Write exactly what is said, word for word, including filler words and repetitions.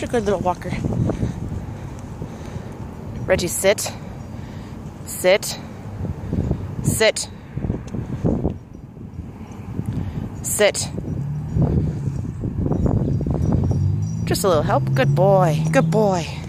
a good little walker. Reggie, sit. Sit. Sit. Sit. Just a little help. Good boy. Good boy.